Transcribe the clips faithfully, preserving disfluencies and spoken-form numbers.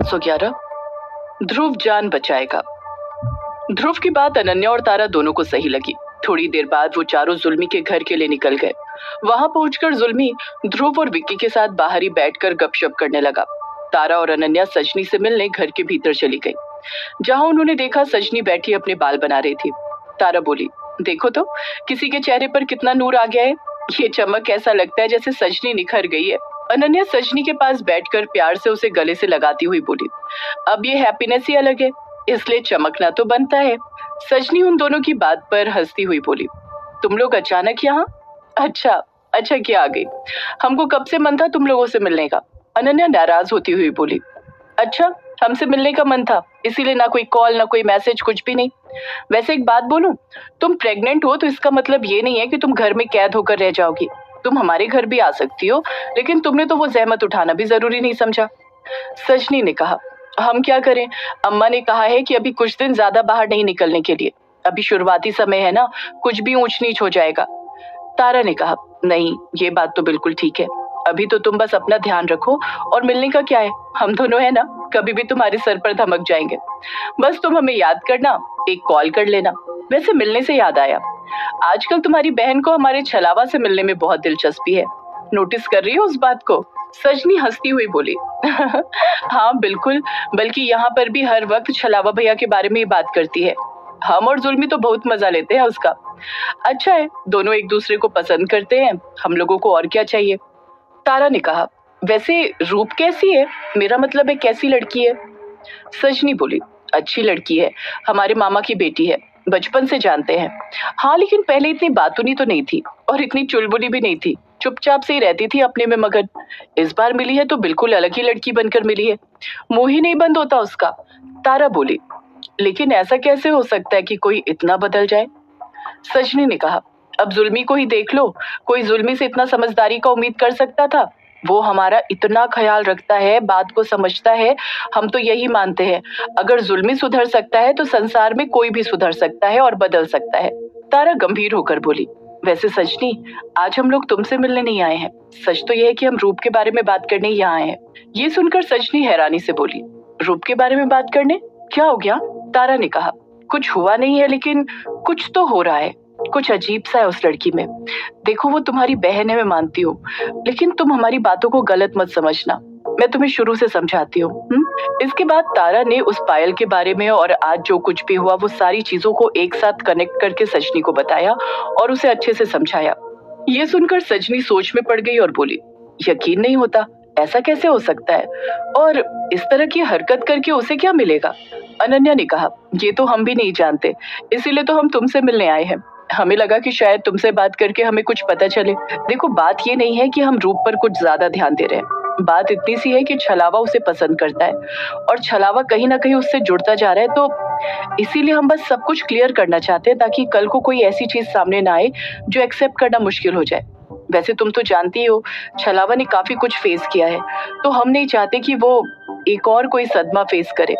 सौ ग्यारह। ध्रुव जान बचाएगा। ध्रुव की बात अनन्या और तारा दोनों को सही लगी। थोड़ी देर बाद वो चारों जुल्मी के घर के लिए निकल गए। वहां पहुंचकर जुल्मी ध्रुव और विक्की के साथ बाहर ही बैठकर गपशप करने लगा। तारा और अनन्या सजनी से मिलने घर के भीतर चली गई, जहां उन्होंने देखा सजनी बैठी अपने बाल बना रही थी। तारा बोली, देखो तो किसी के चेहरे पर कितना नूर आ गया है। ये चमक ऐसा लगता है जैसे सजनी निखर गई है। अनन्या सजनी के पास बैठकर प्यार से उसे गले से लगाती हुई बोली, अब ये हैप्पीनेस ही अलग है, इसलिए चमकना तो बनता है। सजनी उन दोनों की बात पर हंसती हुई बोली, तुम लोग अचानक यहाँ? अच्छा अच्छा क्या आ गई? हमको कब से मन था तुम लोगों से मिलने का। अनन्या नाराज होती हुई बोली, अच्छा हमसे मिलने का मन था, इसीलिए ना कोई कॉल ना कोई मैसेज, कुछ भी नहीं। वैसे एक बात बोलूं, तुम प्रेग्नेंट हो तो इसका मतलब ये नहीं है कि तुम घर में कैद होकर रह जाओगी। तुम हमारे घर भी आ सकती हो, लेकिन तुमने तो वो जहमत उठाना भी जरूरी नहीं समझा। सजनी ने कहा, हम क्या करें, अम्मा ने कहा है कि अभी कुछ दिन ज्यादा बाहर नहीं निकलने के लिए। अभी शुरुआती समय है ना, कुछ भी ऊंच नीच हो जाएगा। तारा ने कहा, नहीं ये बात तो बिल्कुल ठीक है, अभी तो तुम बस अपना ध्यान रखो, और मिलने का क्या है, हम दोनों है ना, कभी भी तुम्हारे सर पर धमक जाएंगे। बस तुम हमें याद करना, एक कॉल कर लेना। वैसे मिलने से याद आया, आजकल तुम्हारी बहन को हमारे छलावा से मिलने में बहुत दिलचस्पी है, नोटिस कर रही हो उस बात को? सजनी हंसती हुई बोली, हाँ बिल्कुल, बल्कि यहाँ पर भी हर वक्त छलावा भैया के बारे में ही बात करती है। हम और जुल्मी तो बहुत मजा लेते हैं उसका। अच्छा है, दोनों एक दूसरे को पसंद करते हैं, हम लोगों को और क्या चाहिए। तारा ने कहा, वैसे रूप कैसी है, मेरा मतलब है कैसी लड़की है? सजनी बोली, अच्छी लड़की है, हमारे मामा की बेटी है, बचपन से जानते हैं। हाँ लेकिन पहले इतनी बातूनी तो नहीं थी, और इतनी चुलबुली भी नहीं थी, चुपचाप से ही रहती थी अपने में मगन। इस बार मिली है तो बिल्कुल अलग ही लड़की बनकर मिली है, मुंह ही नहीं बंद होता उसका। तारा बोली, लेकिन ऐसा कैसे हो सकता है कि कोई इतना बदल जाए? सजनी ने कहा, अब जुल्मी को ही देख लो, कोई जुल्मी से इतना समझदारी का उम्मीद कर सकता था? वो हमारा इतना ख्याल रखता है, बात को समझता है, हम तो यही मानते हैं अगर जुल्मी सुधर सकता है तो संसार में कोई भी सुधर सकता है और बदल सकता है। तारा गंभीर होकर बोली, वैसे सजनी, आज हम लोग तुमसे मिलने नहीं आए हैं, सच तो यह है कि हम रूप के बारे में बात करने ही यहाँ आए हैं। ये सुनकर सजनी हैरानी से बोली, रूप के बारे में बात करने? क्या हो गया? तारा ने कहा, कुछ हुआ नहीं है, लेकिन कुछ तो हो रहा है, कुछ अजीब सा है उस लड़की में। देखो वो तुम्हारी बहन है, मैं मानती हूँ, लेकिन तुम हमारी बातों को गलत मत समझना, मैं तुम्हें शुरू से समझाती हूँ। इसके बाद तारा ने उस पायल के बारे में और आज जो कुछ भी हुआ वो सारी चीजों को एक साथ कनेक्ट करके सजनी को बताया और उसे अच्छे से समझाया। ये सुनकर सजनी सोच में पड़ गई और बोली, यकीन नहीं होता, ऐसा कैसे हो सकता है, और इस तरह की हरकत करके उसे क्या मिलेगा? अनन्या ने कहा, ये तो हम भी नहीं जानते, इसीलिए तो हम तुमसे मिलने आए हैं। हमें लगा कि शायद तुमसे बात करके हमें कुछ पता चले। देखो बात ये नहीं है कि हम रूप पर कुछ ज्यादा ध्यान दे रहे हैं, बात इतनी सी है कि छलावा उसे पसंद करता है और छलावा कहीं ना कहीं उससे जुड़ता जा रहा है, तो इसीलिए हम बस सब कुछ क्लियर करना चाहते हैं ताकि कल को कोई ऐसी चीज सामने ना आए जो एक्सेप्ट करना मुश्किल हो जाए। वैसे तुम तो जानती हो छलावा ने काफी कुछ फेस किया है, तो हम नहीं चाहते कि वो एक और कोई सदमा फेस करे।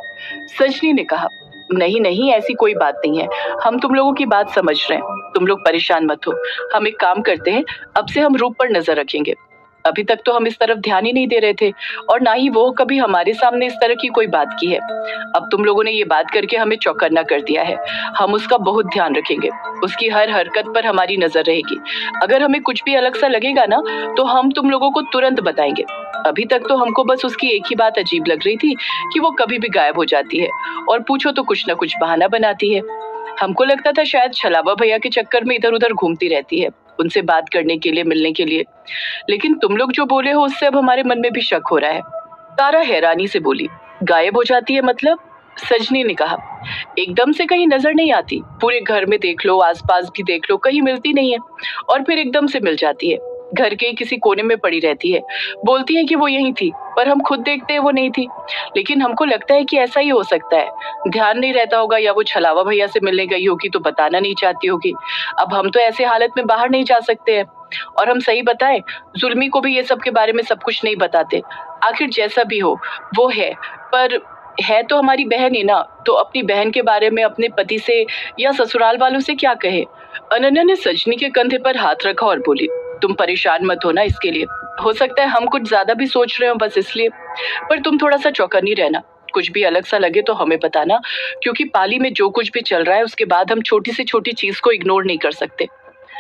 सजनी ने कहा, नहीं नहीं ऐसी कोई बात नहीं है, हम तुम लोगों की बात समझ रहे हैं, तुम लोग परेशान मत हो। हम एक काम करते हैं, अब से हम रूप पर नजर रखेंगे। अभी तक तो हम इस तरफ ध्यान ही नहीं दे रहे थे और ना ही वो कभी हमारे सामने इस तरह की कोई बात की है। अब तुम लोगों ने ये बात करके हमें चौकन्ना कर दिया है, हम उसका बहुत ध्यान रखेंगे, उसकी हर हरकत पर हमारी नजर रहेगी। अगर हमें कुछ भी अलग सा लगेगा ना तो हम तुम लोगों को तुरंत बताएंगे। अभी तक तो हमको बस उसकी एक ही बात अजीब लग रही थी कि वो कभी भी गायब हो जाती है और पूछो तो कुछ ना कुछ बहाना बनाती है। हमको लगता था शायद छलावा भैया के चक्कर में इधर उधर घूमती रहती है उनसे बात करने के लिए, मिलने के लिए, लेकिन तुम लोग जो बोले हो उससे अब हमारे मन में भी शक हो रहा है। तारा हैरानी से बोली, गायब हो जाती है मतलब? सजनी ने कहा, एकदम से कहीं नजर नहीं आती, पूरे घर में देख लो, आसपास भी देख लो, कहीं मिलती नहीं है, और फिर एकदम से मिल जाती है, घर के किसी कोने में पड़ी रहती है, बोलती है कि वो यहीं थी, पर हम खुद देखते हैं वो नहीं थी। लेकिन हमको लगता है कि ऐसा ही हो सकता है, ध्यान नहीं रहता होगा, या वो छलावा भैया से मिलने गई होगी तो बताना नहीं चाहती होगी। अब हम तो ऐसे हालत में बाहर नहीं जा सकते हैं, और हम सही बताएं जुल्मी को भी ये सब के बारे में सब कुछ नहीं बताते। आखिर जैसा भी हो वो है, पर है तो हमारी बहन ही ना, तो अपनी बहन के बारे में अपने पति से या ससुराल वालों से क्या कहे। अनन्या ने सजनी के कंधे पर हाथ रखा और बोली, तुम परेशान मत हो ना इसके लिए, हो सकता है हम कुछ ज्यादा भी सोच रहे हो बस इसलिए। पर तुम थोड़ा सा चौकन्नी रहना, कुछ भी अलग सा लगे तो हमें बताना, क्योंकि पाली में जो कुछ भी चल रहा है उसके बाद हम छोटी से छोटी चीज को इग्नोर नहीं कर सकते।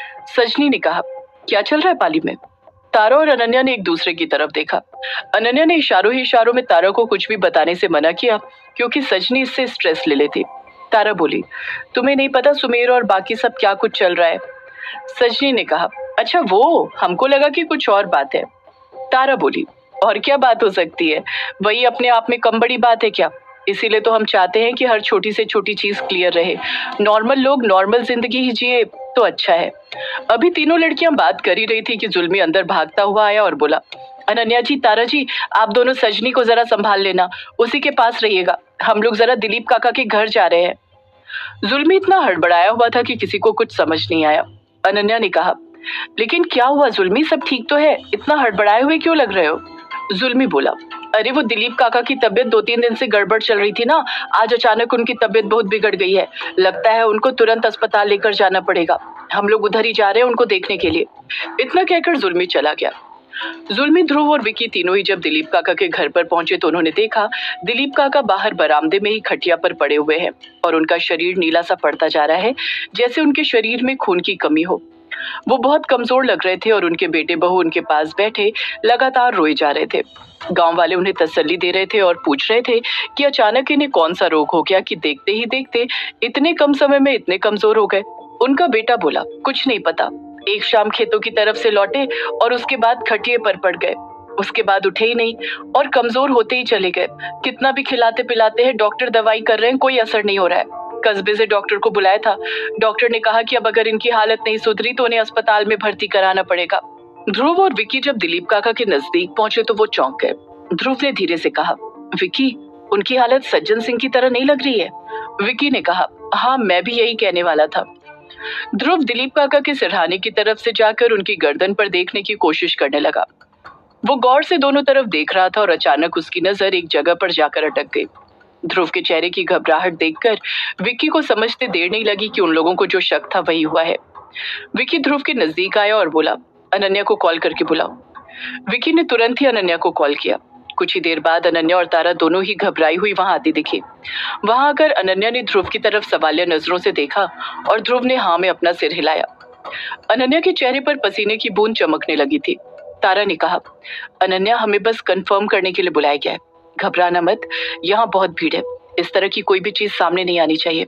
सजनी ने कहा, क्या चल रहा है पाली में? तारा और अनन्या ने एक दूसरे की तरफ देखा। अनन्या ने इशारों ही इशारों में तारा को कुछ भी बताने से मना किया, क्योंकि सजनी इससे स्ट्रेस ले लेती। तारा बोली, तुम्हें नहीं पता सुमेर और बाकी सब क्या कुछ चल रहा है? सजनी ने कहा, अच्छा वो, हमको लगा कि कुछ और बात है। तारा बोली, और क्या बात हो सकती है, वही अपने आप में कम बड़ी बात है क्या? इसीलिए तो हम चाहते हैं कि हर छोटी से छोटी चीज क्लियर रहे, नॉर्मल लोग नॉर्मल जिंदगी ही जिए तो अच्छा है। अभी तीनों लड़कियां बात कर ही रही थी कि जुल्मी अंदर भागता हुआ आया और बोला, अनन्या जी, तारा जी, आप दोनों सजनी को जरा संभाल लेना, उसी के पास रहिएगा, हम लोग जरा दिलीप काका के घर जा रहे हैं। जुल्मी इतना हड़बड़ाया हुआ था कि किसी को कुछ समझ नहीं आया। अनन्या ने कहा, लेकिन क्या हुआ जुल्मी, सब ठीक तो है, इतना हड़बड़ाए हुए क्यों लग रहे हो? जुल्मी बोला, अरे वो दिलीप काका की तबीयत दो तीन दिन से गड़बड़ चल रही थी ना, आज अचानक उनकी तबीयत बहुत बिगड़ गई है, लगता है उनको तुरंत अस्पताल लेकर जाना पड़ेगा, हम लोग उधर ही जा रहे हैं उनको देखने के लिए। इतना कहकर जुल्मी चला गया। जुल्मी, ध्रुव और विकी तीनों ही जब दिलीप काका के घर पर पहुंचे तो उन्होंने देखा दिलीप काका बाहर बरामदे में ही खटिया पर पड़े हुए हैं और उनका शरीर नीला सा पड़ता जा रहा है, जैसे उनके शरीर में खून की कमी हो। वो बहुत कमजोर लग रहे थे और उनके बेटे बहू उनके पास बैठे लगातार रोए जा रहे थे। गांव वाले उन्हें तसल्ली दे रहे थे और पूछ रहे थे कि अचानक इन्हें कौन सा रोग हो गया कि देखते ही देखते इतने कम समय में इतने कमजोर हो गए। उनका बेटा बोला, कुछ नहीं पता, एक शाम खेतों की तरफ से लौटे और उसके बाद खटिए पर पड़ गए, उसके बाद उठे ही नहीं और कमजोर होते ही चले गए। कितना भी खिलाते पिलाते हैं, डॉक्टर दवाई कर रहे हैं, कोई असर नहीं हो रहा है। कस्बे से डॉक्टर को बुलाया था, डॉक्टर ने कहा कि अब अगर इनकी हालत नहीं सुधरी तो उन्हें अस्पताल में भर्ती कराना पड़ेगा। ध्रुव और विकी जब दिलीप काका के नजदीक पहुंचे तो वो चौंक गए। ध्रुव ने धीरे से कहा, विकी, उनकी हालत सज्जन सिंह की तरह नहीं लग रही है। विकी ने कहा, हाँ मैं भी यही कहने वाला था। ध्रुव दिलीप काका के सिरहाने की तरफ से जाकर उनकी गर्दन पर देखने की कोशिश करने लगा। वो गौर से दोनों तरफ देख रहा था और अचानक उसकी नजर एक जगह पर जाकर अटक गई। ध्रुव के चेहरे की घबराहट देखकर विक्की को समझते देर नहीं लगी कि उन लोगों को जो शक था वही हुआ है। विक्की ध्रुव के नजदीक आया और बोला, अनन्या को कॉल करके बुलाओ। विक्की ने तुरंत ही अनन्या को कॉल किया। कुछ ही देर बाद अनन्या और तारा दोनों ही घबराई हुई वहां आती दिखी। वहां आकर अनन्या ने ध्रुव की तरफ सवालिया नजरों से देखा और ध्रुव ने हाँ में अपना सिर हिलाया। अनन्या के चेहरे पर पसीने की बूंद चमकने लगी थी। तारा ने कहा, अनन्या, हमें बस कंफर्म करने के लिए बुलाया गया है, घबराना मत, यहाँ बहुत भीड़ है, इस तरह की कोई भी चीज सामने नहीं आनी चाहिए।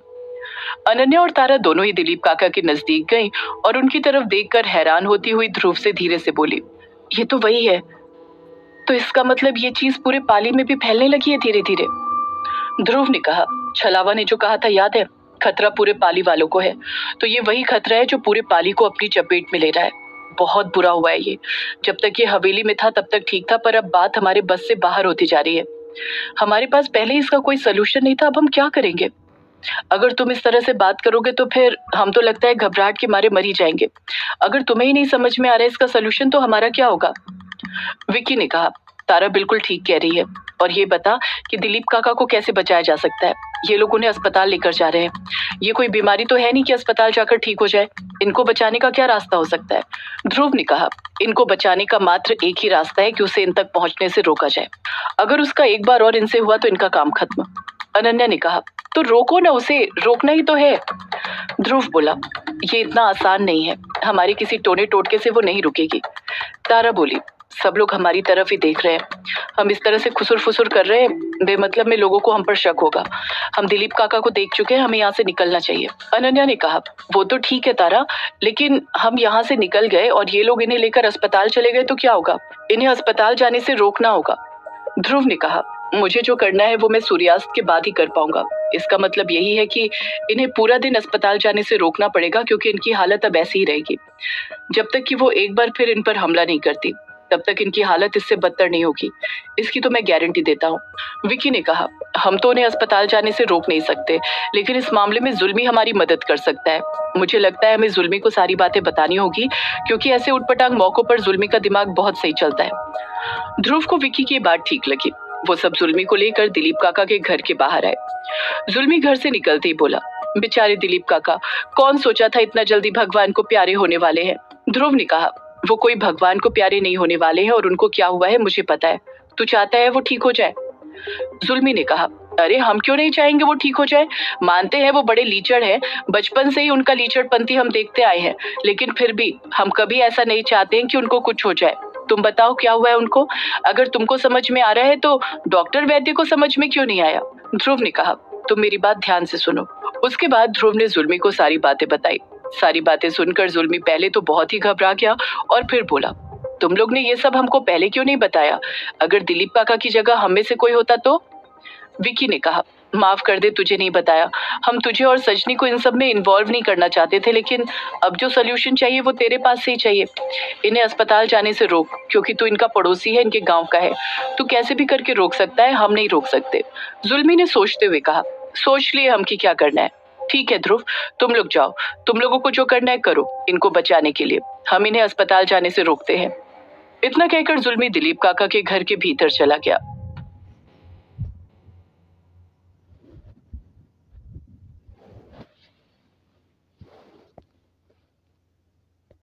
अनन्या और तारा दोनों ही दिलीप काका के नजदीक गईं और उनकी तरफ देखकर हैरान होती हुई ध्रुव से धीरे से बोली, ये तो वही है, तो इसका मतलब ये चीज पूरे पाली में भी फैलने लगी है धीरे धीरे। ध्रुव ने कहा, छलावा ने जो कहा था याद है, खतरा पूरे पाली वालों को है, तो ये वही खतरा है जो पूरे पाली को अपनी चपेट में ले रहा है। बहुत बुरा हुआ है ये। जब तक ये हवेली में था तब तक ठीक था, पर अब बात हमारे बस से बाहर होती जा रही है। हमारे पास पहले ही इसका कोई सलूशन नहीं था, अब हम क्या करेंगे? अगर तुम इस तरह से बात करोगे तो फिर हम तो लगता है घबराहट के मारे मर ही जाएंगे। अगर तुम्हें ही नहीं समझ में आ रहा है इसका सलूशन तो हमारा क्या होगा? विक्की ने कहा, तारा बिल्कुल ठीक कह रही है, और ये बता कि दिलीप काका को कैसे बचाया जा सकता है? ये लोग उन्हें अस्पताल लेकर जा रहे हैं, ये कोई बीमारी तो है नहीं कि अस्पताल जाकर ठीक हो जाए। इनको बचाने का क्या रास्ता हो सकता है? ध्रुव ने कहा, इनको बचाने का मात्र एक ही रास्ता है कि उसे इन तक पहुंचने से रोका जाए। अगर उसका एक बार और इनसे हुआ तो इनका काम खत्म। अनन्या ने कहा, तो रोको ना उसे, रोकना ही तो है। ध्रुव बोला, ये इतना आसान नहीं है, हमारे किसी टोने टोटके से वो नहीं रुकेगी। तारा बोली, सब लोग हमारी तरफ ही देख रहे हैं, हम इस तरह से खुसुर फुसुर कर रहे हैं, बेमतलब में लोगों को हम पर शक होगा। हम दिलीप काका को देख चुके हैं, हमें यहाँ से निकलना चाहिए। अनन्या ने कहा, वो तो ठीक है तारा, लेकिन हम यहाँ से निकल गए और ये लोग इन्हें लेकर अस्पताल चले गए तो क्या होगा? इन्हें अस्पताल जाने से रोकना होगा। ध्रुव ने कहा, मुझे जो करना है वो मैं सूर्यास्त के बाद ही कर पाऊंगा। इसका मतलब यही है कि इन्हें पूरा दिन अस्पताल जाने से रोकना पड़ेगा, क्योंकि इनकी हालत अब ऐसी ही रहेगी। जब तक कि वो एक बार फिर इन पर हमला नहीं करती तब तक इनकी हालत इससे बदतर नहीं होगी, इसकी तो मैं गारंटी देता हूँ। विकी ने कहा, हम तो उन्हें अस्पताल जाने से रोक नहीं सकते, लेकिन इस मामले में जुल्मी हमारी मदद कर सकता है। मुझे लगता है हमें जुल्मी को सारी बातें बतानी होगी, क्योंकि ऐसे उटपटांग मौकों पर जुल्मी का दिमाग बहुत सही चलता है। ध्रुव को विकी की बात ठीक लगी। वो सब जुल्मी को लेकर दिलीप काका के घर के बाहर आए। जुल्मी घर से निकलते ही बोला, बेचारे दिलीप काका, कौन सोचा था इतना जल्दी भगवान को प्यारे होने वाले हैं। ध्रुव ने कहा, वो कोई भगवान को प्यारे नहीं होने वाले हैं, और उनको क्या हुआ है मुझे पता है, तू चाहता है वो ठीक हो जाए? जुल्मी ने कहा, अरे हम क्यों नहीं चाहेंगे वो ठीक हो जाए। मानते हैं वो बड़े लीचड़ हैं, बचपन से ही उनका लीचड़पंती हम देखते आए हैं, लेकिन फिर भी हम कभी ऐसा नहीं चाहते हैं कि उनको कुछ हो जाए। तुम बताओ क्या हुआ है उनको? अगर तुमको समझ में आ रहा है तो डॉक्टर वैद्य को समझ में क्यों नहीं आया? ध्रुव ने कहा, तुम मेरी बात ध्यान से सुनो। उसके बाद ध्रुव ने जुल्मी को सारी बातें बताई। सारी बातें सुनकर जुल्मी पहले तो बहुत ही घबरा गया और फिर बोला, तुम लोग ने ये सब हमको पहले क्यों नहीं बताया? अगर दिलीप काका की जगह हम में से कोई होता तो? विकी ने कहा, माफ कर दे, तुझे नहीं बताया। हम तुझे और सजनी को इन सब में इन्वॉल्व नहीं करना चाहते थे, लेकिन अब जो सोल्यूशन चाहिए वो तेरे पास से ही चाहिए। इन्हें अस्पताल जाने से रोक, क्योंकि तू इनका पड़ोसी है, इनके गांव का है। तू कैसे भी करके रोक सकता है, हम नहीं रोक सकते। जुल्मी ने सोचते हुए कहा, सोच लिए हम कि क्या करना है। ठीक है ध्रुव, तुम लोग जाओ, तुम लोगों को जो करना है करो इनको बचाने के लिए। हम इन्हें अस्पताल जाने से रोकते हैं। इतना कहकर जुल्मी दिलीप काका के घर के भीतर चला गया।